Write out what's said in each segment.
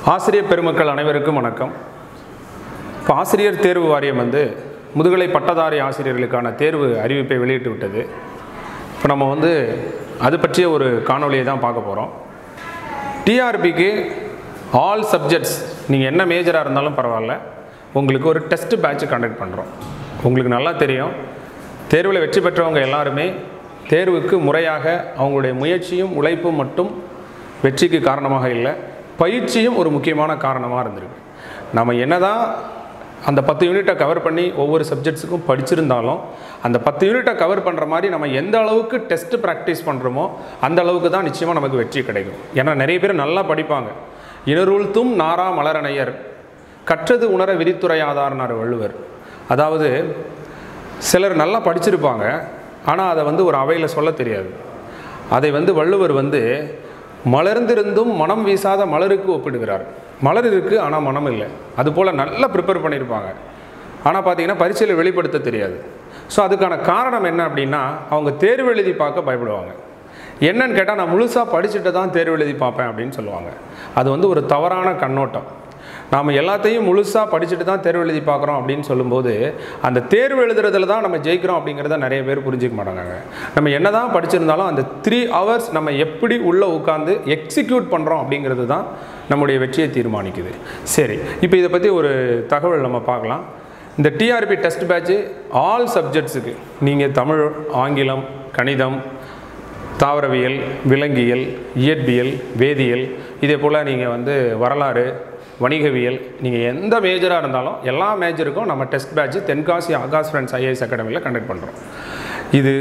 ஆசிரியர் பெருமக்கள் அனைவருக்கும் வணக்கம். இப்போ ஆசிரியர் தேர்வு வாரியம் முதுகலை பட்டதாரி ஆசிரியர்களுக்கான தேர்வு அறிவிப்பை வெளியிட்டு விட்டது. இப்போ நம்ம அது பற்றிய ஒரு காணொலியை தான் பார்க்க போகிறோம். டிஆர்பிக்கு ஆல் சப்ஜெக்ட்ஸ் நீங்கள் என்ன மேஜராக இருந்தாலும் பரவாயில்ல, உங்களுக்கு ஒரு டெஸ்ட் பேட்ச் கண்டக்ட் பண்ணுறோம். உங்களுக்கு நல்லா தெரியும், தேர்வில் வெற்றி பெற்றவங்க எல்லாருமே தேர்வுக்கு முறையாக அவங்களுடைய முயற்சியும் உழைப்பும் மட்டும் வெற்றிக்கு காரணமாக இல்லை, பயிற்சியும் ஒரு முக்கியமான காரணமாக இருந்திருக்கு. நம்ம என்னதான் அந்த 10 யூனிட்டை கவர் பண்ணி ஒவ்வொரு சப்ஜெக்ட்ஸுக்கும் படிச்சிருந்தாலும் அந்த 10 யூனிட்டை கவர் பண்ணுற மாதிரி நம்ம எந்த அளவுக்கு டெஸ்ட் ப்ராக்டிஸ் பண்ணுறோமோ அந்த அளவுக்கு தான் நிச்சயமாக நமக்கு வெற்றி கிடைக்கும். ஏன்னா நிறைய பேர் நல்லா படிப்பாங்க. இனருள்த்தும் நாரா மலரணையர் கற்றது உணர விரித்துரையாதார்னார் வள்ளுவர். அதாவது சிலர் நல்லா படிச்சிருப்பாங்க, ஆனால் அதை ஒரு அவையில் சொல்ல தெரியாது. அதை வள்ளுவர் மலர்ந்திருந்தும் மனம் வீசாத மலருக்கு ஒப்பிடுகிறார். மலர் இருக்குது ஆனால் மனம் இல்லை. அதுபோல் நல்லா ப்ரிப்பேர் பண்ணியிருப்பாங்க, ஆனால் பார்த்தீங்கன்னா பரீட்சையில் வெளிப்படுத்த தெரியாது. ஸோ அதுக்கான காரணம் என்ன அப்படின்னா, அவங்க தேர்வு எழுதி பார்க்க பயப்படுவாங்க. என்னன்னு கேட்டால், நான் முழுசாக படிச்சுட்டு தான் தேர்வு எழுதி பார்ப்பேன் அப்படின்னு சொல்லுவாங்க. அது ஒரு தவறான கண்ணோட்டம். நாம் எல்லாத்தையும் முழுசாக படிச்சுட்டு தான் தேர்வு எழுதி பார்க்குறோம் அப்படின்னு சொல்லும்போது, அந்த தேர்வு எழுதுறதுல தான் நம்ம ஜெயிக்கிறோம் அப்படிங்கிறத நிறைய பேர் புரிஞ்சிக்க மாட்டாங்க. நம்ம என்ன தான் படிச்சிருந்தாலும் அந்த 3 hours நம்ம எப்படி உள்ளே உட்காந்து எக்ஸிக்யூட் பண்ணுறோம் அப்படிங்கிறது தான் நம்முடைய வெற்றியை தீர்மானிக்குது. சரி, இப்போ இதை பற்றி ஒரு தகவல் நம்ம பார்க்கலாம். இந்த டிஆர்பி டெஸ்ட் பேட்ச் ஆல் சப்ஜெக்ட்ஸுக்கு, நீங்கள் தமிழ், ஆங்கிலம், கணிதம், தாவரவியல், விலங்கியல், இயற்பியல், வேதியியல், இதே போல் நீங்கள் வரலாறு, வணிகவியல், நீங்கள் எந்த மேஜராக இருந்தாலும் எல்லா மேஜருக்கும் நம்ம test batch Tenkasi Akash friends IAS அகாடமியில் கண்டக்ட் பண்ணுறோம். இது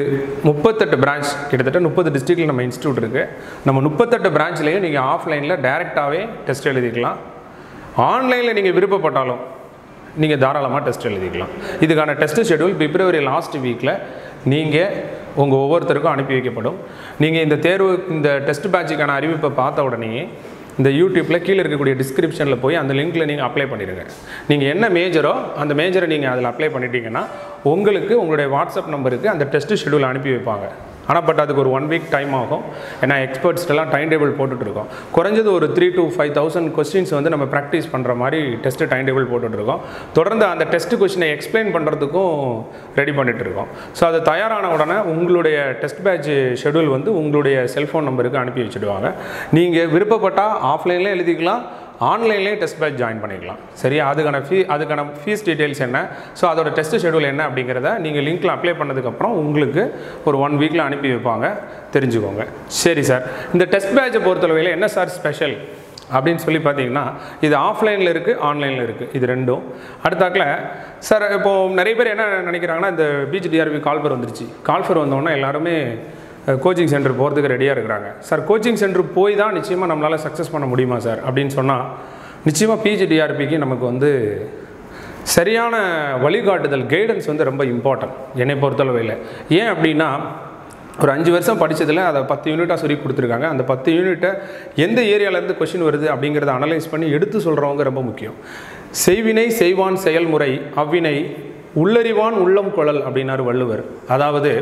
38 பிரான்ச், கிட்டத்தட்ட 30 டிஸ்ட்ரிக்டில் நம்ம இன்ஸ்டியூட் இருக்குது. நம்ம 38 பிரான்ச்லேயும் நீங்கள் ஆஃப்லைனில் டைரெக்டாகவே டெஸ்ட் எழுதிக்கலாம். ஆன்லைனில் நீங்கள் விருப்பப்பட்டாலும் நீங்கள் தாராளமாக டெஸ்ட் எழுதிக்கலாம். இதுக்கான டெஸ்ட் ஷெடியூல் பிப்ரவரி லாஸ்ட் வீக்கில் நீங்கள் உங்கள் ஒவ்வொருத்தருக்கும் அனுப்பி வைக்கப்படும். நீங்கள் இந்த டெஸ்ட் பேட்சுக்கான அறிவிப்பை பார்த்த உடனே இந்த யூடியூப்பில் கீழே இருக்கக்கூடிய டிஸ்கிரிப்ஷனில் போய் அந்த லிங்க்கில் நீங்கள் அப்ளை பண்ணிடுங்க. நீங்கள் என்ன மேஜரோ அந்த மேஜரை நீங்கள் அதில் அப்ளை பண்ணிட்டீங்கன்னா உங்களுக்கு உங்களுடைய வாட்ஸ்அப் நம்பருக்கு அந்த டெஸ்ட் ஷெடியூல் அனுப்பி வைப்பாங்க. ஆனால் அதுக்கு ஒரு 1 week டைம் ஆகும். ஏன்னா எக்ஸ்பர்ட்ஸ்க்கெல்லாம் டைம் டேபிள் போட்டுட்ருக்கோம். குறைஞ்சது ஒரு 3,000 to 5,000 கொஸ்டின்ஸ் நம்ம ப்ராக்டிஸ் பண்ணுற மாதிரி டெஸ்ட்டு டைம் டேபிள் போட்டுட்ருக்கோம். தொடர்ந்து அந்த டெஸ்ட் கொஸ்டினை எக்ஸ்பிளைன் பண்ணுறதுக்கும் ரெடி பண்ணிகிட்ருக்கோம். ஸோ அது தயாரான உடனே உங்களுடைய டெஸ்ட் பேட்ச் ஷெடியூல் உங்களுடைய செல்ஃபோன் நம்பருக்கு அனுப்பி வச்சுடுவாங்க. நீங்கள் விருப்பப்பட்டால் ஆஃப்லைன்லேயே எழுதிக்கலாம், ஆன்லைன்லேயே டெஸ்ட் பேட்ச் ஜாயின் பண்ணிக்கலாம். சரியா? அதுக்கான ஃபீஸ் டீட்டெயில்ஸ் என்ன, ஸோ அதோட டெஸ்ட் ஷெடியூல் என்ன அப்படிங்கிறத நீங்கள் லிங்க்கில் அப்ளை பண்ணதுக்கப்புறம் உங்களுக்கு ஒரு 1 weekல அனுப்பி வைப்பாங்க, தெரிஞ்சுக்கோங்க. சரி சார், இந்த டெஸ்ட் பேட்சை பொறுத்தளவையில் என்ன சார் ஸ்பெஷல் அப்படின்னு சொல்லி பார்த்தீங்கன்னா, இது ஆஃப்லைனில் இருக்குது, ஆன்லைனில் இருக்குது, இது ரெண்டும். அடுத்தாக்கில் சார், இப்போது நிறைய பேர் என்ன நினைக்கிறாங்கன்னா, இந்த பிஜிடிஆர்பி கால்ஃபர் வந்துருச்சு, கால்ஃபர் வந்தோடனே எல்லாருமே கோச்சிங் சென்டர் போகிறதுக்கு ரெடியாக இருக்கிறாங்க. சார், கோச்சிங் சென்டர் போய் தான் நிச்சயமாக நம்மளால் சக்ஸஸ் பண்ண முடியுமா சார் அப்படின்னு சொன்னால், நிச்சயமாக பிஜிடிஆர்பிக்கு நமக்கு சரியான வழிகாட்டுதல், கைடன்ஸ் ரொம்ப இம்பார்ட்டன்ட் என்னை பொறுத்தளவையில். ஏன் அப்படின்னா, ஒரு 5 வருஷம் படித்ததில் அதை 10 யூனிட்டாக சொல்லி கொடுத்துருக்காங்க. அந்த 10 யூனிட்டை எந்த ஏரியாவிலேருந்து கொஷின் வருது அப்படிங்கிறத அனலைஸ் பண்ணி எடுத்து சொல்கிறவங்க ரொம்ப முக்கியம். செய்வினை செய்வான் செயல்முறை அவ்வினை உள்ளறிவான் உள்ளம் கொளல் அப்படின்னாரு வள்ளுவர். அதாவது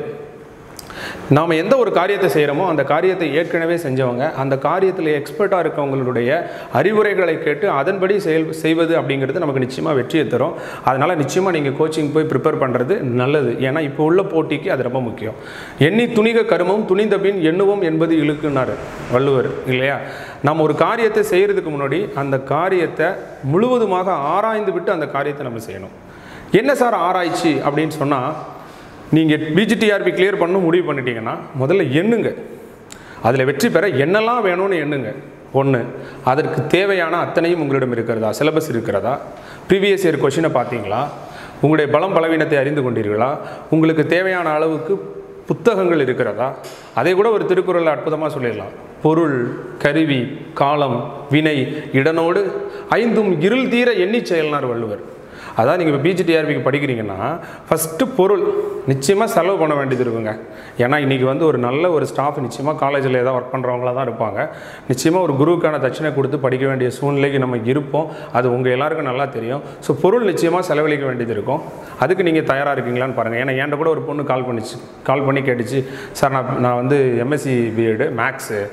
நாம் எந்த ஒரு காரியத்தை செய்கிறோமோ அந்த காரியத்தை ஏற்கனவே செஞ்சவங்க, அந்த காரியத்தில் எக்ஸ்பர்ட்டாக இருக்கவங்களுடைய அறிவுரைகளை கேட்டு அதன்படி செய்வது அப்படிங்கிறது நமக்கு நிச்சயமாக வெற்றியை தரும். அதனால் நிச்சயமாக நீங்கள் கோச்சிங் போய் ப்ரிப்பேர் பண்ணுறது நல்லது. ஏன்னா இப்போ உள்ள போட்டிக்கு அது ரொம்ப முக்கியம். எண்ணி துணிக கருமம் துணிந்த பின் எண்ணுவோம் என்பது இழுக்குன்னாரு வள்ளுவர், இல்லையா? நம்ம ஒரு காரியத்தை செய்கிறதுக்கு முன்னாடி அந்த காரியத்தை முழுவதுமாக ஆராய்ந்து விட்டு அந்த காரியத்தை நம்ம செய்யணும். என்ன சார் ஆராய்ச்சி அப்படின்னு சொன்னால், நீங்கள் பிஜிடிஆர்பி கிளியர் பண்ண முடிவு பண்ணிட்டீங்கன்னா முதல்ல எண்ணுங்க. அதில் வெற்றி பெற என்னெல்லாம் வேணும்னு எண்ணுங்க. 1, அதற்கு தேவையான அத்தனையும் உங்களிடம் இருக்கிறதா, சிலபஸ் இருக்கிறதா, ப்ரீவியஸ் இயர் கொஷினை பார்த்தீங்களா, உங்களுடைய பலம் பலவீனத்தை அறிந்து கொண்டீர்களா, உங்களுக்கு தேவையான அளவுக்கு புத்தகங்கள் இருக்கிறதா. அதே கூட ஒரு திருக்குறளில் அற்புதமாக சொல்லிடலாம், பொருள், கருவி, காலம், வினை, இடனோடு 5 இருள் தீர எண்ணி செயல்னார் வள்ளுவர். அதான் நீங்கள் இப்போ பிஜிடிஆர்பிக்கு படிக்கிறீங்கன்னா ஃபஸ்ட்டு பொருள் நிச்சயமாக செலவு பண்ண வேண்டியது இருக்குங்க. ஏன்னா இன்றைக்கி ஒரு நல்ல ஒரு ஸ்டாஃப் நிச்சயமாக காலேஜில் ஏதாவது ஒர்க் பண்ணுறவங்களாக தான் இருப்பாங்க. நிச்சயமாக ஒரு குருவுக்கான தட்சணை கொடுத்து படிக்க வேண்டிய சூழ்நிலைக்கு நம்ம இருப்போம். அது உங்கள் எல்லாருக்கும் நல்லா தெரியும். ஸோ பொருள் நிச்சயமாக செலவழிக்க வேண்டியது இருக்கும். அதுக்கு நீங்கள் தயாராக இருக்கீங்களான்னு பாருங்கள். ஏன்னா என்கிட்ட கூட ஒரு பொண்ணு கால் பண்ணி கேட்டுச்சு, சார் நான் எம்எஸ்சி பிஎட் மேக்ஸு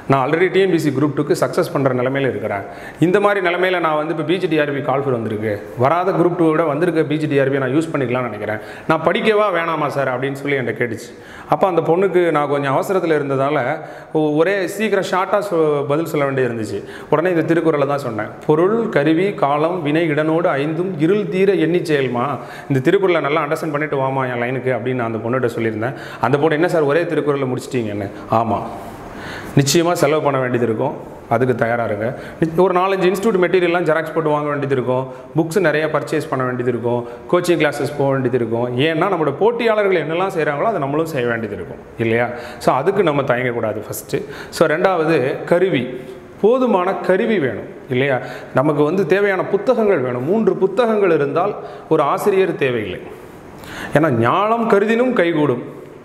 நான் ஆல்ரெடி டிஎன்பிசி குரூப் 2க்கு சக்ஸஸ் பண்ணுற நிலமையில் இருக்கிறேன். இந்த மாதிரி நிலமையில் நான் வந்து இப்போ பிஜிடிஆர்பி கால்ஃபர் வந்திருக்கு, வராத குரூப் 2 விட வந்திருக்க பிஜிடிஆர்பி நான் யூஸ் பண்ணிக்கலாம்னு நினைக்கிறேன், நான் படிக்கவா வேணாமா சார் அப்படின்னு சொல்லி என்கிட்ட கேட்டுச்சு. அப்போ அந்த பொண்ணுக்கு நான் கொஞ்சம் அவசரத்தில் இருந்ததால் ஒரே சீக்கிரம் ஷார்ட்டாக பதில் சொல்ல வேண்டியது இருந்துச்சு. உடனே இந்த திருக்குறளை தான் சொன்னேன். பொருள், கருவி, காலம், வினை, இடனோடு ஐந்தும் இருள் தீர எண்ணி செயல்மா. இந்த திருக்குறளை நல்லா அண்டர்ஸ்டாண்ட் பண்ணிட்டு வாமா என் லைனுக்கு அப்படின்னு நான் அந்த பொண்ணுகிட்ட சொல்லியிருந்தேன். அந்த பொண்ணு என்ன சார் ஒரே திருக்குறளை முடிச்சிட்டிங்கன்னு. ஆமாம், நிச்சயமாக செலவு பண்ண வேண்டியது இருக்கும், அதுக்கு தயாராக இருங்க. ஒரு 4-5 இன்ஸ்டியூட் மெட்டீரியல்லாம் ஜெராக்ஸ் போட்டு வாங்க வேண்டியது இருக்கும், புக்ஸ் நிறைய பர்ச்சேஸ் பண்ண வேண்டியது இருக்கும், கோச்சிங் கிளாஸஸ் போக வேண்டியது இருக்கும். ஏன்னா நம்மளோட போட்டியாளர்கள் என்னெல்லாம் செய்கிறாங்களோ அதை நம்மளும் செய்ய வேண்டியது இருக்கும் இல்லையா? ஸோ அதுக்கு நம்ம தயங்கக்கூடாது ஃபஸ்ட்டு. ஸோ ரெண்டாவது கருவி, போதுமான கருவி வேணும் இல்லையா? நமக்கு வந்து தேவையான புத்தகங்கள் வேணும். 3 புத்தகங்கள் இருந்தால் ஒரு ஆசிரியர் தேவையில்லை. ஏன்னா ஞானம் கருதினும் கைகூடும்,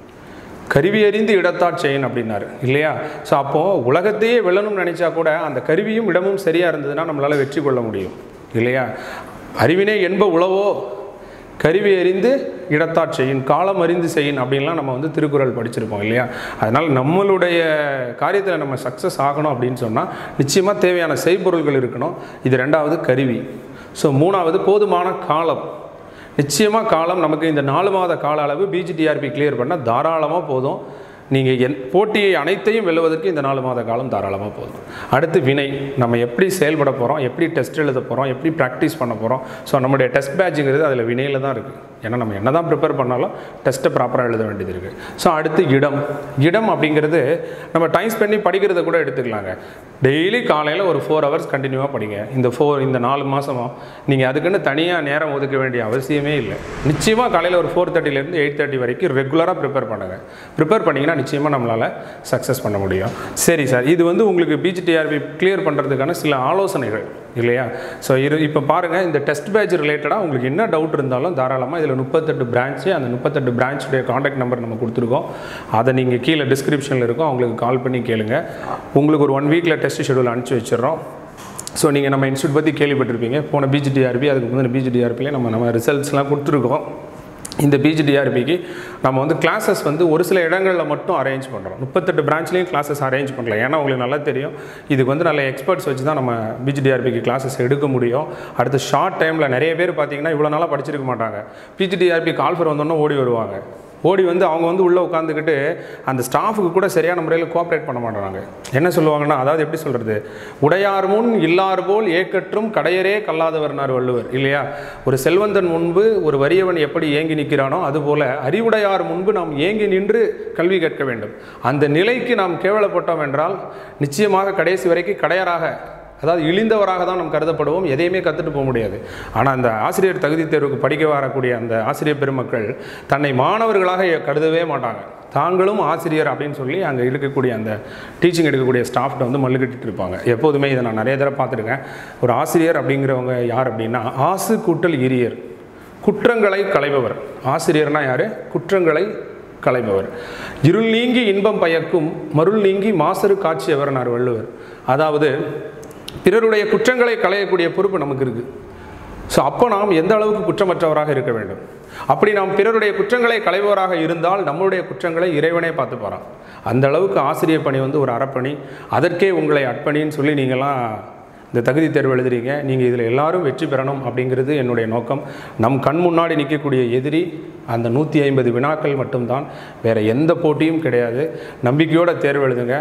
கருவி அறிந்து இடத்தாட் செய்யணும் அப்படின்னாரு இல்லையா? ஸோ அப்போது உலகத்தையே வெல்லணும்னு நினச்சா கூட அந்த கருவியும் இடமும் சரியாக இருந்ததுன்னா நம்மளால் வெற்றி கொள்ள முடியும் இல்லையா? அறிவினை என்ப உளவோ கருவி அறிந்து இடத்தாட் செய்யும், காலம் அறிந்து செய்யும் அப்படின்லாம் நம்ம வந்து திருக்குறள் படிச்சிருப்போம் இல்லையா? அதனால் நம்மளுடைய காரியத்தில் நம்ம சக்ஸஸ் ஆகணும் அப்படின்னு சொன்னால் நிச்சயமாக தேவையான செய்பொருள்கள் இருக்கணும். இது ரெண்டாவது கருவி. ஸோ மூணாவது போதுமான காலம். நிச்சயமாக காலம் நமக்கு இந்த 4 மாத கால அளவு பிஜிடிஆர்பி கிளியர் பண்ணால் தாராளமாக போதும். நீங்கள் போட்டியை அனைத்தையும் வெல்லுவதற்கு இந்த 4 மாத காலம் தாராளமாக போதும். அடுத்து வினை, நம்ம எப்படி செயல்பட போகிறோம், எப்படி டெஸ்ட் எழுத போகிறோம், எப்படி ப்ராக்டிஸ் பண்ண போகிறோம். ஸோ நம்முடைய டெஸ்ட் பேட்சுங்கிறது அதில் வினையில் தான் இருக்குது. ஏன்னா நம்ம என்ன தான் ப்ரிப்பேர் பண்ணாலும் டெஸ்ட்டை ப்ராப்பராக எழுத வேண்டியது இருக்குது. ஸோ அடுத்து இடம். இடம் அப்படிங்கிறது நம்ம டைம் ஸ்பெண்ட் பண்ணி படிக்கிறத கூட எடுத்துக்கலாங்க. டெய்லி காலையில் ஒரு 4 ஹவர்ஸ் கண்டினியூவாக படிங்க. இந்த 4 மாதமாக நீங்கள் அதுக்குன்னு தனியாக நேரம் ஒதுக்க வேண்டிய அவசியமே இல்லை. நிச்சயமாக காலையில் ஒரு 4:30லேருந்து 8:30 வரைக்கும் ரெகுலராக ப்ரிப்பேர் பண்ணுங்கள். ப்ரிப்பேர் பண்ணிங்கன்னா நிச்சயமாக நம்மளால் சக்ஸஸ் பண்ண முடியும். சரி சார், இது வந்து உங்களுக்கு பிஜிடிஆர்பி கிளியர் பண்ணுறதுக்கான சில ஆலோசனைகள் இல்லையா? ஸோ இப்போ பாருங்கள், இந்த டெஸ்ட் பேட்ச் ரிலேட்டடாக உங்களுக்கு என்ன டவுட் இருந்தாலும் தாராளமாக இதில் 38 பிரான்ச்சு, அந்த 38 பிரான்ச்சுடைய காண்டாக்ட் நம்பர் நம்ம கொடுத்துருக்கோம். அதை நீங்கள் கீழே டிஸ்கிரிப்ஷனில் இருக்கும், அவங்களுக்கு கால் பண்ணி கேளுங்க. உங்களுக்கு ஒரு 1 வீக்கில் டெஸ்ட் ஷெடியூல் அனுப்பிச்சி வச்சிடறோம். ஸோ நீங்கள் நம்ம இன்ஸ்டியூட் பற்றி கேள்விப்பட்டிருப்பீங்க. போன பிஜிடிஆர்பி அதுக்கு முந்தின பிஜிடிஆர்பிலே நம்ம ரிசல்ட்ஸ்லாம் கொடுத்துருக்கோம். இந்த பிஜிடிஆர்பிக்கு நம்ம வந்து கிளாஸஸ் வந்து ஒரு சில இடங்களில் மட்டும் அரேஞ்ச் பண்ணுறோம். 38 பிரான்ச்லேயும் கிளாஸஸ் அரேஞ்ச் பண்ணல. ஏன்னா உங்களுக்கு நல்லா தெரியும், இதுக்கு வந்து நல்ல எக்ஸ்பர்ட்ஸ் வச்சு தான் நம்ம பிஜிடிஆர்பிக்கு கிளாஸஸ் எடுக்க முடியும். அடுத்து ஷார்ட் டைமில் நிறைய பேர் பார்த்தீங்கன்னா இவ்வளோ நாளாக படிச்சிருக்க மாட்டாங்க. பிஜிடிஆர்பி கால்ஃபர் வந்தோன்னே ஓடி வருவாங்க. ஓடி வந்து அவங்க வந்து உள்ளே உட்காந்துக்கிட்டு அந்த ஸ்டாஃபுக்கு கூட சரியான முறையில் கோஆப்ரேட் பண்ண மாட்டாங்க. என்ன சொல்லுவாங்கன்னா, அதாவது எப்படி சொல்கிறது, உடையார் முன் இல்லார் போல் ஏக்கற்றும் கடையரே கல்லாதவர்னார் வள்ளுவர் இல்லையா? ஒரு செல்வந்தன் முன்பு ஒரு வறியவன் எப்படி ஏங்கி நிற்கிறானோ அதுபோல் அறிவுடையார் முன்பு நாம் ஏங்கி நின்று கல்வி கேட்க வேண்டும். அந்த நிலைக்கு நாம் கேவலப்பட்டோம் என்றால் நிச்சயமாக கடைசி வரைக்கும் கடையராக, அதாவது இழிந்தவராக தான் நாம் கருதப்படுவோம். எதையுமே கற்றுட்டு போக முடியாது. ஆனால் அந்த ஆசிரியர் தகுதி தேர்வுக்கு படிக்க வரக்கூடிய அந்த ஆசிரியர் பெருமக்கள் தன்னை மாணவர்களாக கருதவே மாட்டாங்க. தாங்களும் ஆசிரியர் அப்படின்னு சொல்லி அங்கே இருக்கக்கூடிய அந்த டீச்சிங் எடுக்கக்கூடிய ஸ்டாஃப்ட்ட வந்து மல்லுக்கட்டிட்டு இருப்பாங்க. எப்போதுமே இதை நான் நிறைய தடவை பார்த்துருக்கேன். ஒரு ஆசிரியர் அப்படிங்கிறவங்க யார் அப்படின்னா, ஆசு கூட்டல் இரியர், குற்றங்களை களைபவர். ஆசிரியர்னா யார்? குற்றங்களை களைபவர். இருள் நீங்கி இன்பம் பயக்கும் மருள் நீங்கி மாசரு காட்சியவர்னார் வள்ளுவர். அதாவது பிறருடைய குற்றங்களை களையக்கூடிய பொறுப்பு நமக்கு இருக்குது. ஸோ அப்போ நாம் எந்த அளவுக்கு குற்றமற்றவராக இருக்க வேண்டும். அப்படி நாம் பிறருடைய குற்றங்களை களைபவராக இருந்தால் நம்மளுடைய குற்றங்களை இறைவனே பார்த்து போகிறான். அந்த அளவுக்கு ஆசிரியர் பணி வந்து ஒரு அறப்பணி. அதற்கே உங்களை அர்ப்பணின்னு சொல்லி நீங்களாம் இந்த தகுதி தேர்வு எழுதுறீங்க. நீங்கள் இதில் எல்லாரும் வெற்றி பெறணும் அப்படிங்கிறது என்னுடைய நோக்கம். நம் கண் முன்னாடி நிற்கக்கூடிய எதிரி அந்த 150 வினாக்கள் மட்டும்தான், வேறு எந்த போட்டியும் கிடையாது. நம்பிக்கையோடு தேர்வு எழுதுங்க.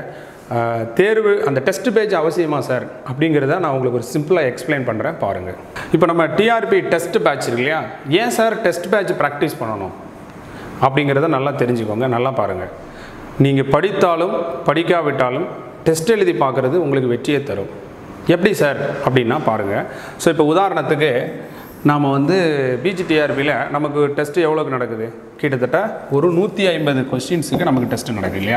தேர்வு அந்த டெஸ்ட் பேஜ் அவசியமா சார் அப்படிங்கிறத நான் உங்களுக்கு ஒரு சிம்பிளாக எக்ஸ்பிளைன் பண்ணுறேன் பாருங்கள். இப்போ நம்ம டிஆர்பி டெஸ்ட் பேட்ச் இருக்கு இல்லையா, ஏன் சார் டெஸ்ட் பேட்ச் ப்ராக்டிஸ் பண்ணணும் அப்படிங்கிறத நல்லா தெரிஞ்சுக்கோங்க. நல்லா பாருங்கள். நீங்கள் படித்தாலும் படிக்காவிட்டாலும் டெஸ்ட் எழுதி பார்க்குறது உங்களுக்கு வெற்றியை தரும். எப்படி சார் அப்படின்னா பாருங்கள். ஸோ இப்போ உதாரணத்துக்கு நாம் வந்து பிஜிடிஆர்பியில் நமக்கு டெஸ்ட்டு எவ்வளோக்கு நடக்குது? கிட்டத்தட்ட ஒரு 150 கொஸ்டின்ஸுக்கு நமக்கு டெஸ்ட்டு நடக்குது இல்லையா?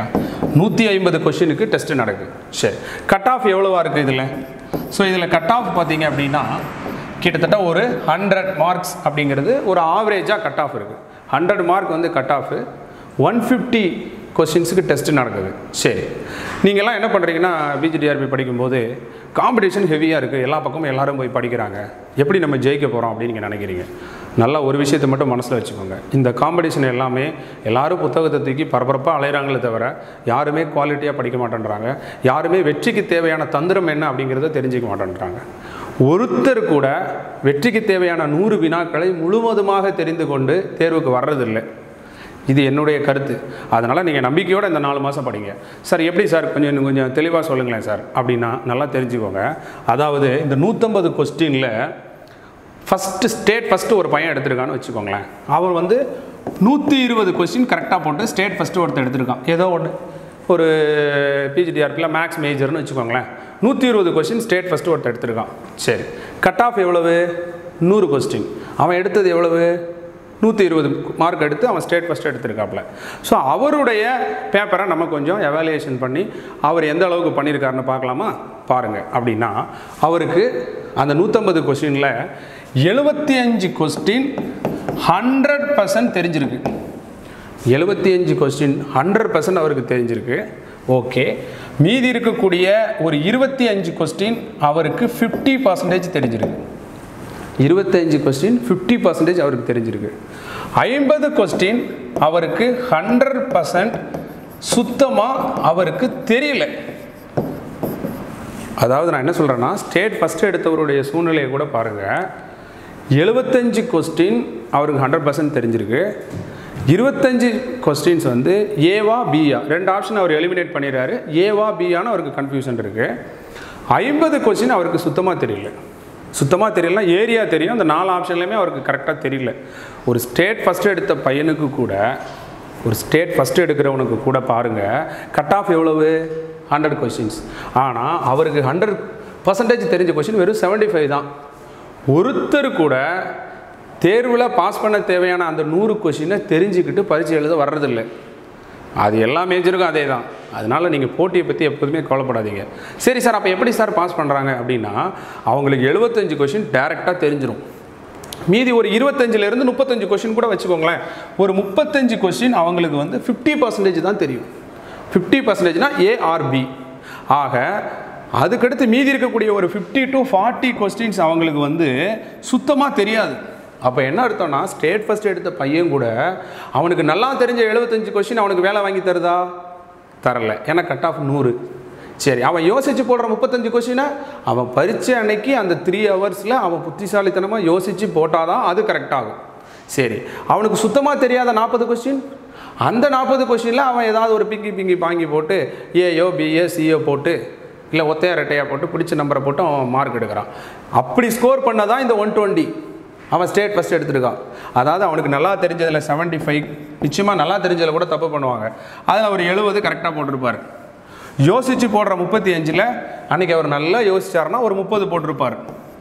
150 கொஸ்டினுக்கு டெஸ்ட்டு நடக்குது. சரி, கட் ஆஃப் எவ்வளோவா இருக்குது இதில்? ஸோ இதில் கட் ஆஃப் பார்த்தீங்க அப்படின்னா கிட்டத்தட்ட ஒரு 100 மார்க்ஸ் அப்படிங்கிறது ஒரு ஆவரேஜாக கட் ஆஃப் இருக்குது. 100 மார்க் வந்து கட் ஆஃபு. 150 கொஸ்டின்ஸுக்கு டெஸ்ட் நடக்குது. சரி, நீங்கள்லாம் என்ன பண்ணுறீங்கன்னா பிஜிடிஆர்பி படிக்கும்போது காம்படிஷன் ஹெவியாக இருக்குது, எல்லா பக்கமும் எல்லோரும் போய் படிக்கிறாங்க, எப்படி நம்ம ஜெயிக்க போகிறோம் அப்படின்னு நீங்கள் நினைக்கிறீங்க. நல்லா ஒரு விஷயத்தை மட்டும் மனசில் வச்சுக்கோங்க, இந்த காம்படிஷன் எல்லாமே எல்லோரும் புத்தகத்தை தூக்கி பரபரப்பாக அலைகிறாங்களே தவிர யாருமே குவாலிட்டியாக படிக்க மாட்டேன்றாங்க, யாருமே வெற்றிக்கு தேவையான தந்திரம் என்ன அப்படிங்கிறத தெரிஞ்சிக்க மாட்டேன்றாங்க. ஒருத்தர் கூட வெற்றிக்கு தேவையான 100 வினாக்களை முழுவதுமாக தெரிந்து கொண்டு தேர்வுக்கு வர்றதில்லை. இது என்னுடைய கருத்து. அதனால் நீங்கள் நம்பிக்கையோடு இந்த 4 மாதம் படிங்க. சார் எப்படி சார் கொஞ்சம் தெளிவாக சொல்லுங்களேன் சார் அப்படின்னா நல்லா தெரிஞ்சுக்கோங்க. அதாவது இந்த 150 கொஸ்டினில் ஸ்டேட் ஃபஸ்ட்டு ஒரு பையன் எடுத்திருக்கான்னு வச்சுக்கோங்களேன். அவர் 120 கொஸ்டின் கரெக்டாக போட்டு ஸ்டேட் ஃபஸ்ட்டு ஒருத்தர் எடுத்திருக்கான். ஏதோ ஒன்று ஒரு பிஜிடிஆர்பியில் மேக்ஸ் மேஜர்னு வச்சுக்கோங்களேன். 120 கொஸ்டின் ஸ்டேட் ஃபஸ்ட்டு ஒருத்தர் எடுத்திருக்கான். சரி, கட் ஆஃப் எவ்வளவு? 100 கொஸ்டின். அவன் எடுத்தது எவ்வளவு? 120 மார்க் எடுத்து அவன் ஸ்டேட் ஃபஸ்ட் எடுத்திருக்காப்புல. ஸோ அவருடைய பேப்பரை நம்ம கொஞ்சம் எவாலுவேஷன் பண்ணி அவர் எந்த அளவுக்கு பண்ணியிருக்காருன்னு பார்க்கலாமா? பாருங்கள். அப்படின்னா அவருக்கு அந்த 150 கொஸ்டினில் 75 கொஸ்டின் 100% தெரிஞ்சிருக்கு. 75 கொஸ்டின் 100% அவருக்கு தெரிஞ்சிருக்கு. ஓகே, மீதி இருக்கக்கூடிய ஒரு 25 கொஸ்டின் அவருக்கு 50% தெரிஞ்சிருக்கு. 25 கொஸ்டின் 50% அவருக்கு தெரிஞ்சிருக்கு. 50 கொஸ்டின் அவருக்கு 100% சுத்தமாக அவருக்கு தெரியல. அதாவது நான் என்ன சொல்கிறேன்னா, ஸ்டேட் ஃபஸ்ட்டு எடுத்தவருடைய சூழ்நிலையை கூட பாருங்கள். 75 கொஸ்டின் அவருக்கு 100% தெரிஞ்சிருக்கு. 25 கொஸ்டின்ஸ் ஏவா பியா 2 ஆப்ஷன் அவர் எலிமினேட் பண்ணிடுறாரு. ஏவா பியான்னு அவருக்கு கன்ஃபியூஷன் இருக்குது. 50 கொஸ்டின் அவருக்கு சுத்தமாக தெரியலனா ஏரியா தெரியும், அந்த 4 ஆப்ஷன்லையுமே அவருக்கு கரெக்டாக தெரியல. ஒரு ஸ்டேட் ஃபஸ்ட்டு எடுத்த பையனுக்கு கூட, ஒரு ஸ்டேட் ஃபஸ்ட்டு எடுக்கிறவனுக்கு கூட பாருங்கள், கட் ஆஃப் எவ்வளவு? 100 கொஸ்டின்ஸ். ஆனால் அவருக்கு 100% தெரிஞ்ச கொஸ்டின் வெறும் 75 தான். ஒருத்தர் கூட தேர்வில் பாஸ் பண்ண தேவையான அந்த 100 கொஸ்டினை தெரிஞ்சுக்கிட்டு பரீட்சை எழுத வர்றதில்லை. அது எல்லா மேஜருக்கும் அதே தான். அதனால் நீங்கள் போட்டியை பற்றி எப்போதுமே கவலைப்படாதீங்க. சரி சார், அப்போ எப்படி சார் பாஸ் பண்ணுறாங்க அப்படின்னா, அவங்களுக்கு 75 கொஸ்டின் டேரெக்டாக தெரிஞ்சிடும். மீதி ஒரு 25லேருந்து 35 கொஸ்டின் கூட வச்சுக்கோங்களேன். ஒரு 35 கொஸ்டின் அவங்களுக்கு 50% தான் தெரியும். 50%னா ஏ ஆர் பி. ஆக அதுக்கடுத்து மீதி இருக்கக்கூடிய ஒரு 50 to 40 கொஸ்டின்ஸ் அவங்களுக்கு சுத்தமாக தெரியாது. அப்போ என்ன அர்த்தம்னா, ஸ்டேட் ஃபஸ்ட் எடுத்த பையன் கூட அவனுக்கு நல்லா தெரிஞ்ச 75 கொஸ்டின் அவனுக்கு வேலை வாங்கி தருதா? தரலை. ஏன்னா கட் ஆஃப் 100. சரி, அவன் யோசித்து போடுற 35 கொஸ்டினை அவன் பரீட்சை அன்னைக்கு அந்த 3 ஹவர்ஸில் அவன் புத்திசாலித்தனமாக யோசித்து போட்டால் தான் அது கரெக்டாகும். சரி, அவனுக்கு சுத்தமாக தெரியாத 40 கொஸ்டின், அந்த 40 கொஸ்டினில் அவன் ஏதாவது ஒரு பிங்கி பாங்கி போட்டு ஏயோ பிஏ சிஓ போட்டு இல்லை ஒத்தையா ரெட்டையாக போட்டு பிடிச்ச நம்பரை போட்டு அவன் மார்க் எடுக்கிறான். அப்படி ஸ்கோர் பண்ண தான் இந்த 120 அவன் ஸ்டேட் ஃபஸ்ட் எடுத்துருக்கான். அதாவது அவனுக்கு நல்லா தெரிஞ்சதில் 75, நிச்சயமாக நல்லா தெரிஞ்சதில் கூட தப்பு பண்ணுவாங்க, அதில் அவர் 70 கரெக்டாக போட்டிருப்பார். யோசித்து போடுற 35ல் அன்றைக்கி அவர் நல்லா யோசிச்சார்னா ஒரு 30 போட்டிருப்பார்.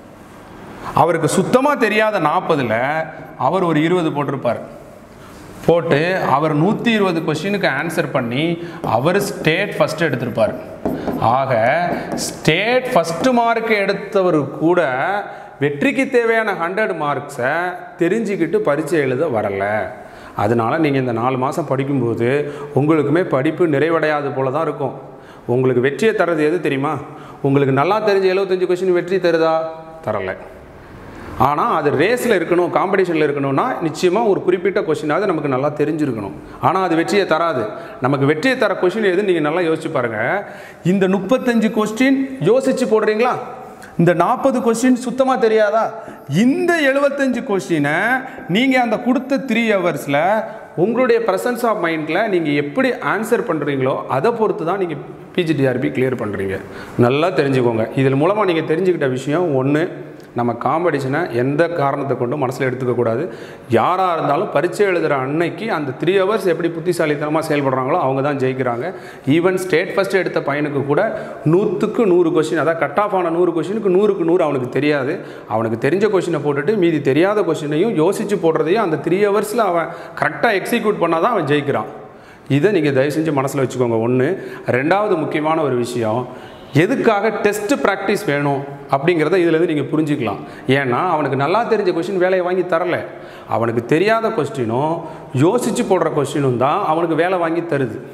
அவருக்கு சுத்தமாக தெரியாத 40ல் அவர் ஒரு 20 போட்டிருப்பார். போட்டு அவர் 120 கொஸ்டினுக்கு ஆன்சர் பண்ணி அவர் ஸ்டேட் ஃபஸ்ட்டு எடுத்திருப்பார். ஆக ஸ்டேட் ஃபஸ்ட்டு மார்க் எடுத்தவர் கூட வெற்றிக்கு தேவையான 100 மார்க்ஸை தெரிஞ்சுக்கிட்டு பரீட்சை எழுத வரலை. அதனால் நீங்கள் இந்த 4 மாதம் படிக்கும்போது உங்களுக்குமே படிப்பு நிறைவடையாது போல தான் இருக்கும். உங்களுக்கு வெற்றியை தர்றது எது தெரியுமா? உங்களுக்கு நல்லா தெரிஞ்ச 75 கொஸ்டின் வெற்றி தருதா? தரலை. ஆனால் அது ரேஸில் இருக்கணும், காம்படிஷனில் இருக்கணும்னா நிச்சயமாக ஒரு குறிப்பிட்ட கொஸ்டினாவது நமக்கு நல்லா தெரிஞ்சிருக்கணும். ஆனால் அது வெற்றியை தராது. நமக்கு வெற்றியை தர கொஸ்டின் எதுன்னு நீங்கள் நல்லா யோசிச்சு பாருங்கள். இந்த 35 கொஸ்டின் யோசித்து போடுறீங்களா? இந்த 40 கொஸ்டின் சுத்தமாக தெரியாதா? இந்த 75 கொஸ்டினை நீங்கள் அந்த கொடுத்த 3 ஹவர்ஸில் உங்களுடைய ப்ரெசன்ஸ் ஆஃப் மைண்டில் நீங்கள் எப்படி ஆன்சர் பண்ணுறீங்களோ அதை பொறுத்து தான் நீங்கள் பிஜிடிஆர்பி கிளியர் பண்ணுறீங்க. நல்லா தெரிஞ்சுக்கோங்க. இதில் மூலமாக நீங்கள் தெரிஞ்சுக்கிட்ட விஷயம் ஒன்று, நம்ம காம்படிஷனை எந்த காரணத்தை கொண்டும் மனசில் எடுத்துக்கக்கூடாது. யாராக இருந்தாலும் பரீட்சை எழுதுகிற அன்னைக்கு அந்த 3 ஹவர்ஸ் எப்படி புத்திசாலித்தனமாக செயல்படுறாங்களோ அவங்க தான் ஜெயிக்கிறாங்க. ஈவன் ஸ்டேட் ஃபஸ்ட்டு எடுத்த பையனுக்கு கூட 100க்கு 100 கொஸ்டின், அதாவது கட் ஆஃப் ஆன 100 கொஸ்டினுக்கு 100க்கு 100 அவனுக்கு தெரியாது. அவனுக்கு தெரிஞ்ச கொஸ்டினை போட்டுட்டு மீதி தெரியாத கொஸ்டினையும் யோசித்து போடுறதையும் அந்த 3 ஹவர்ஸில் அவன் கரெக்டாக எக்ஸிக்யூட் பண்ணால் தான் அவன் ஜெயிக்கிறான். இதை நீங்கள் தயவு செஞ்சு மனசில் வச்சுக்கோங்க. ஒன்று. ரெண்டாவது முக்கியமான ஒரு விஷயம், எதுக்காக டெஸ்ட் ப்ராக்டிஸ் வேணும் அப்படிங்கிறத இதிலேருந்து நீங்கள் புரிஞ்சுக்கலாம். ஏன்னா அவனுக்கு நல்லா தெரிஞ்ச கொஸ்டின் வேலையை வாங்கி தரலை. அவனுக்கு தெரியாத கொஸ்டினும் யோசித்து போடுற கொஸ்டினும் தான் அவனுக்கு வேலை வாங்கி தருது.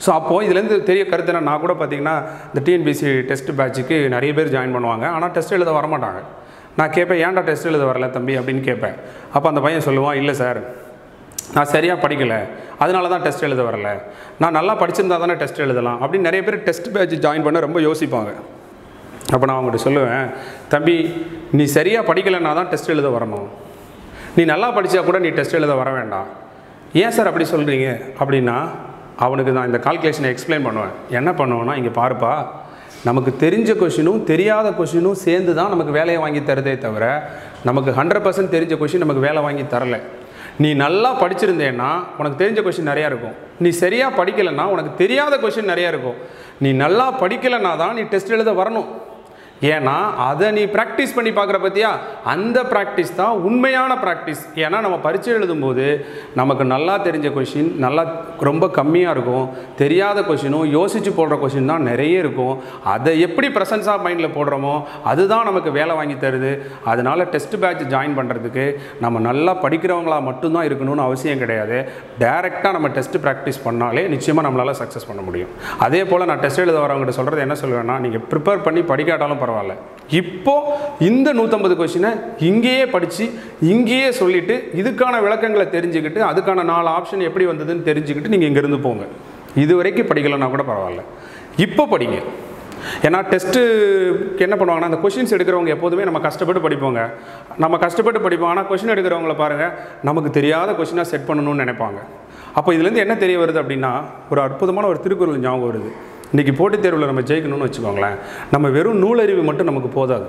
ஸோ அப்போது இதுலேருந்து தெரிய கருத்து என்ன, நான் கூட பார்த்திங்கன்னா இந்த டிஎன்பிஎஸ்சி டெஸ்ட் பேட்சுக்கு நிறைய பேர் ஜாயின் பண்ணுவாங்க, ஆனால் டெஸ்ட் எழுத வரமாட்டாங்க. நான் கேட்பேன், ஏன்டா டெஸ்ட் எழுத வரல தம்பி அப்படின்னு கேட்பேன். அப்போ அந்த பையன் சொல்லுவான், இல்லை சார் நான் சரியாக படிக்கலை, அதனால தான் டெஸ்ட் எழுத வரல, நான் நல்லா படிச்சிருந்தா தானே டெஸ்ட் எழுதலாம் அப்படின்னு நிறைய பேர் டெஸ்ட் பேட்ச் ஜாயின் பண்ண ரொம்ப யோசிப்பாங்க. அப்போ நான் அவங்ககிட்ட சொல்லுவேன், தம்பி நீ சரியாக படிக்கலைன்னா தான் டெஸ்ட் எழுத வரணும், நீ நல்லா படித்தா கூட நீ டெஸ்ட் எழுத வர வேண்டாம். ஏன் சார் அப்படி சொல்கிறீங்க அப்படின்னா, அவனுக்கு நான் இந்த கால்குலேஷனை எக்ஸ்பிளைன் பண்ணுவேன். என்ன பண்ணுவேன்னா, இங்கே பாருப்பா, நமக்கு தெரிஞ்ச கொஷினும் தெரியாத கொஷினும் சேர்ந்து தான் நமக்கு வேலையை வாங்கி தருதே தவிர நமக்கு 100% தெரிஞ்ச கொஷின் நமக்கு வேலை வாங்கி தரலை. நீ நல்லா படிச்சிருந்தேன்னா உனக்கு தெரிஞ்ச கொஷின் நிறையா இருக்கும், நீ சரியாக படிக்கலைன்னா உனக்கு தெரியாத கொஷின் நிறையா இருக்கும். நீ நல்லா படிக்கலைன்னா தான் நீ டெஸ்ட் எழுத வரணும். ஏன்னா அதை நீ ப்ராக்டிஸ் பண்ணி பார்க்குற பற்றியா, அந்த ப்ராக்டிஸ் தான் உண்மையான ப்ராக்டிஸ். ஏன்னா நம்ம பரீட்சை எழுதும்போது நமக்கு நல்லா தெரிஞ்ச கொஷின் நல்லா ரொம்ப கம்மியாக இருக்கும், தெரியாத கொஷினும் யோசித்து போடுற கொஷின் தான் நிறைய இருக்கும். அதை எப்படி ப்ரெசன்ஸ் ஆஃப் மைண்டில் போடுறோமோ அதுதான் நமக்கு வேலை வாங்கி தருது. அதனால் டெஸ்ட் பேட்ச் ஜாயின் பண்ணுறதுக்கு நம்ம நல்லா படிக்கிறவங்களா மட்டும்தான் இருக்கணும்னு அவசியம் கிடையாது. டைரெக்டாக நம்ம டெஸ்ட் ப்ராக்டிஸ் பண்ணாலே நிச்சயமாக நம்மளால் சக்ஸஸ் பண்ண முடியும். அதே போல் நான் டெஸ்ட் எழுத வரவங்ககிட்ட சொல்கிறது என்ன சொல்லுவேன்னா, நீங்கள் ப்ரிப்பேர் பண்ணி படிக்காட்டாலும் பரவாயில்ல, இப்போ இந்த 150 கொஸ்டினை இங்கேயே படித்து இங்கேயே சொல்லிவிட்டு இதுக்கான விளக்கங்களை தெரிஞ்சுக்கிட்டு அதுக்கான 4 ஆப்ஷன் எப்படி வந்ததுன்னு தெரிஞ்சுக்கிட்டு நீங்கள் இங்கேருந்து போங்க. இது வரைக்கும் படிக்கலைன்னா கூட பரவாயில்ல, இப்போ படிங்க. ஏன்னா டெஸ்ட்டுக்கு என்ன பண்ணுவாங்கன்னா, அந்த கொஷின்ஸ் எடுக்கிறவங்க எப்போதுமே நம்ம கஷ்டப்பட்டு படிப்போம், ஆனால் கொஷின் எடுக்கிறவங்கள பாருங்கள், நமக்கு தெரியாத கொஷினாக செட் பண்ணணும்னு நினைப்பாங்க. அப்போ இதுலேருந்து என்ன தெரிய வருது அப்படின்னா, ஒரு அற்புதமான ஒரு திருக்குறள் ஞாபகம் வருது. இன்றைக்கி போட்டித் தேர்வில் நம்ம ஜெயிக்கணும்னு வச்சுக்கோங்களேன், நம்ம வெறும் நூலறிவு மட்டும் நமக்கு போதாது.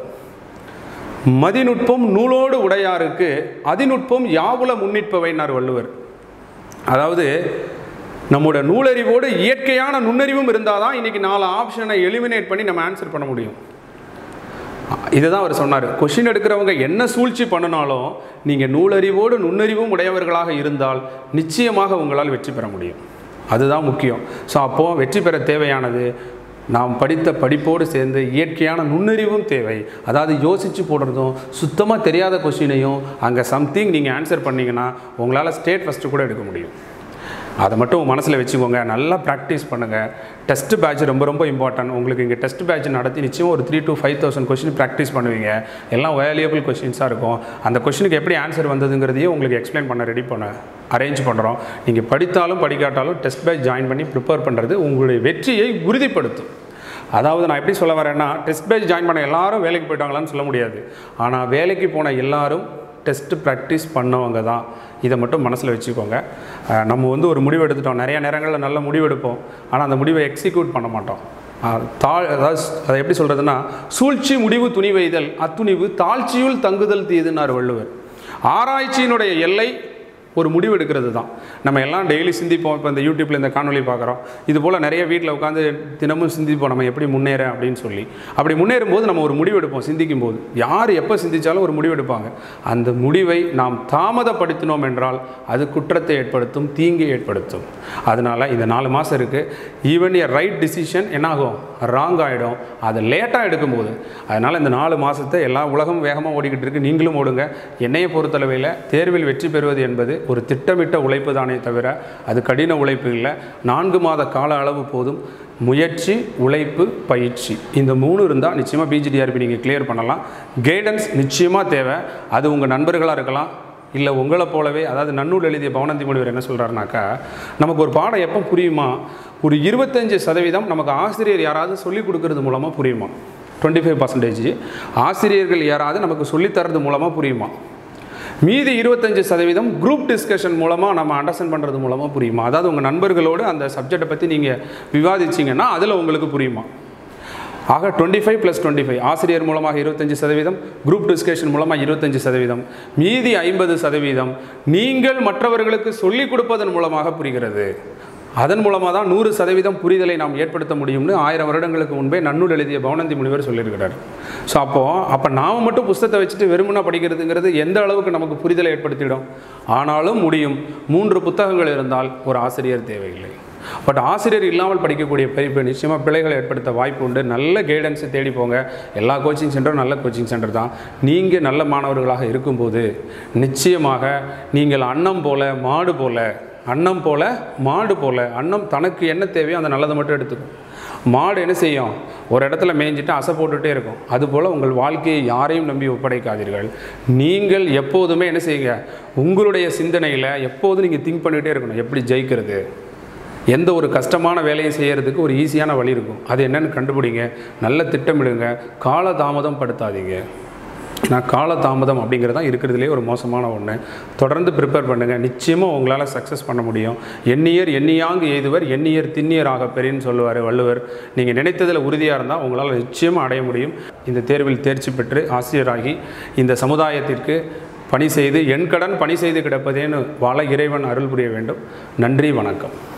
மதிநுட்பம் நூலோடு உடையாருக்கு அதிநுட்பம் யாவுல முன்னிற்பவைன்னார் வள்ளுவர். அதாவது நம்மளோட நூலறிவோடு இயற்கையான நுண்ணறிவும் இருந்தால் தான் இன்றைக்கி 4 ஆப்ஷனை எலிமினேட் பண்ணி நம்ம ஆன்சர் பண்ண முடியும். இதுதான் அவர் சொன்னார். கொஷின் எடுக்கிறவங்க என்ன சூழ்ச்சி பண்ணினாலும் நீங்கள் நூலறிவோடு நுண்ணறிவும் உடையவர்களாக இருந்தால் நிச்சயமாக உங்களால் வெற்றி பெற முடியும். அதுதான் முக்கியம். ஸோ அப்போது வெற்றி பெற தேவையானது நாம் படித்த படிப்போடு சேர்ந்து இயற்கையான நுண்ணறிவும் தேவை. அதாவது யோசித்து போடுறதும் சுத்தமாக தெரியாத கொஸ்டினையும் அங்கே சம்திங் நீங்கள் ஆன்சர் பண்ணிங்கன்னா உங்களால் ஸ்டேட் ஃபஸ்ட்டு கூட எடுக்க முடியும். அதை மட்டும் மனசில் வச்சுக்கோங்க. நல்லா ப்ராக்டிஸ் பண்ணுங்கள். டெஸ்ட் பேட்ச் ரொம்ப ரொம்ப இம்பார்ட்டன்ட். உங்களுக்கு இங்கே டெஸ்ட் பேட்ச் நடத்தி நிச்சயம் ஒரு 3,000 to 5,000 கொஸ்டின் ப்ராக்டிஸ் பண்ணுவீங்க. எல்லாம் வேல்யூபிள் கொஸ்டின்ஸாக இருக்கும். அந்த கொஸ்டினுக்கு எப்படி ஆன்சர் வந்ததுங்கிறதையும் உங்களுக்கு எக்ஸ்பிளைன் பண்ண அரேஞ்ச் பண்ணுறோம். நீங்கள் படித்தாலும் படிக்காட்டாலும் டெஸ்ட் பேட்ச் ஜாயின் பண்ணி ப்ரிப்பேர் பண்ணுறது உங்களுடைய வெற்றியை உறுதிப்படுத்தும். அதாவது நான் எப்படி சொல்ல வரேன்னா, டெஸ்ட் பேட்ச் ஜாயின் பண்ண எல்லாரும் வேலைக்கு போயிட்டாங்களான்னு சொல்ல முடியாது. ஆனால் வேலைக்கு போன எல்லாரும் டெஸ்ட்டு ப்ராக்டிஸ் பண்ணவங்க தான். இதை மட்டும் மனசில் வச்சுக்கோங்க. நம்ம ஒரு முடிவு எடுத்துட்டோம், நிறைய நேரங்களில் நல்ல முடிவு எடுப்போம், ஆனால் அந்த முடிவை எக்ஸிக்யூட் பண்ண மாட்டோம். அதாவது அதை எப்படி சொல்கிறதுனா, சூழ்ச்சி முடிவு துணிவைதல் அத்துணிவு தாழ்ச்சியுள் தங்குதல் தீதுன்னார் வள்ளுவர். ஆராய்ச்சியினுடைய எல்லை ஒரு முடிவு எடுக்கிறது தான். நம்ம எல்லாம் டெய்லி சிந்திப்போம். இப்போ இந்த யூடியூப்பில் இந்த காணொலி பார்க்குறோம், இது போல் நிறைய வீட்டில் உட்காந்து தினமும் சிந்திப்போம் நம்ம எப்படி முன்னேற அப்படின்னு சொல்லி. அப்படி முன்னேறும்போது நம்ம ஒரு முடிவு எடுப்போம். சிந்திக்கும் போது யார் எப்போ சிந்தித்தாலும் ஒரு முடிவு எடுப்பாங்க. அந்த முடிவை நாம் தாமதப்படுத்தினோம் என்றால் அது குற்றத்தை ஏற்படுத்தும், தீங்கை ஏற்படுத்தும். அதனால் இந்த 4 மாதம் இருக்குது. ஈவன் எ ரைட் டிசிஷன் என்னாகும், ராங் ஆகிடும் அதை லேட்டாக எடுக்கும்போது. அதனால் இந்த 4 மாதத்தை எல்லா உலகம் வேகமாக ஓடிக்கிட்டு இருக்குது, நீங்களும் ஓடுங்க. என்னையை பொறுத்தளவில் தேர்வில் வெற்றி பெறுவது என்பது ஒரு திட்டமிட்ட உழைப்பு தானே தவிர அது கடின உழைப்பு இல்லை. 4 மாத கால அளவு போதும். முயற்சி, உழைப்பு, பயிற்சி, இந்த 3 இருந்தால் நிச்சயமாக பிஜிடிஆர்பி நீங்கள் கிளியர் பண்ணலாம். கைடன்ஸ் நிச்சயமாக தேவை. அது உங்கள் நண்பர்களாக இருக்கலாம், இல்லை உங்களை போலவே. அதாவது நன்னூல் எழுதிய பவனந்தி முனிவர் என்ன சொல்கிறாருனாக்கா, நமக்கு ஒரு பாடம் எப்போ புரியுமா, ஒரு 25% நமக்கு ஆசிரியர் யாராவது சொல்லிக் கொடுக்கறது மூலமாக புரியுமா, 25% ஆசிரியர்கள் யாராவது நமக்கு சொல்லித்தரது மூலமாக புரியுமா, மீதி 25% குரூப் டிஸ்கஷன் மூலமாக நம்ம அண்டர்ஸ்டாண்ட் பண்ணுறது மூலமாக புரியுமா. அதாவது உங்கள் நண்பர்களோடு அந்த சப்ஜெக்டை பற்றி நீங்கள் விவாதிச்சிங்கன்னா அதில் உங்களுக்கு புரியுமா. ஆக 25 + 25 ஆசிரியர் மூலமாக 25%, குரூப் டிஸ்கஷன் மூலமாக 25%, மீதி 50% நீங்கள் மற்றவர்களுக்கு சொல்லிக் கொடுப்பதன் மூலமாக புரிகிறது. அதன் மூலமாக தான் 100% புரிதலை நாம் ஏற்படுத்த முடியும்னு 1000 வருடங்களுக்கு முன்பே நன்னூல் எழுதிய பவனந்தி முனிவர் சொல்லியிருக்கிறார். ஸோ அப்போ நாம் மட்டும் புஸ்தகத்தை வச்சுட்டு வெறுமனா படிக்கிறதுங்கிறது எந்த அளவுக்கு நமக்கு புரிதலை ஏற்படுத்திடும். ஆனாலும் முடியும். 3 புத்தகங்கள் இருந்தால் ஒரு ஆசிரியர் தேவையில்லை. பட் ஆசிரியர் இல்லாமல் படிக்கக்கூடிய படிப்பு நிச்சயமாக பிழைகளை ஏற்படுத்த வாய்ப்பு உண்டு. நல்ல கைடன்ஸை தேடி போங்க. எல்லா கோச்சிங் சென்டரும் நல்ல கோச்சிங் சென்டர் தான். நீங்கள் நல்ல மாணவர்களாக இருக்கும்போது நிச்சயமாக நீங்கள் அன்னம் போல மாடு போல அன்னம் போல் மாடு போல். அன்னம் தனக்கு என்ன தேவையோ அந்த நல்லதை மட்டும் எடுத்துக்கும். மாடு என்ன செய்யும்? ஒரு இடத்துல மேய்ஞ்சிட்டு அசை போட்டுகிட்டே இருக்கும். அதுபோல் உங்கள் வாழ்க்கையை யாரையும் நம்பி ஒப்படைக்காதீர்கள். நீங்கள் எப்போதுமே என்ன செய்யுங்க, உங்களுடைய சிந்தனையில் எப்போதும் நீங்கள் திங்க் பண்ணிகிட்டே இருக்கணும், எப்படி ஜெயிக்கிறது. எந்த ஒரு கஷ்டமான வேலையை செய்கிறதுக்கு ஒரு ஈஸியான வழி இருக்கும். அது என்னென்னு கண்டுபிடிங்க, நல்ல திட்டமிடுங்க, காலதாமதம் படுத்தாதீங்க. நான் காலதாமதம் அப்படிங்கிறது தான் இருக்கிறதுலே ஒரு மோசமான ஒன்று. தொடர்ந்து ப்ரிப்பேர் பண்ணுங்கள், நிச்சயமாக உங்களால் சக்ஸஸ் பண்ண முடியும். எண்ணியர் எண்ணியாங்கு எய்துவர், எண்ணியர் திண்ணியராக பெரியன்னு சொல்லுவார் வள்ளுவர். நீங்கள் நினைத்ததில் உறுதியாக இருந்தால் உங்களால் நிச்சயமாக அடைய முடியும். இந்த தேர்வில் தேர்ச்சி பெற்று ஆசிரியராகி இந்த சமுதாயத்திற்கு பணி செய்து என் கடன் பணி செய்து கிடப்பதேன்னு வாழ இறைவன் அருள் புரிய வேண்டும். நன்றி, வணக்கம்.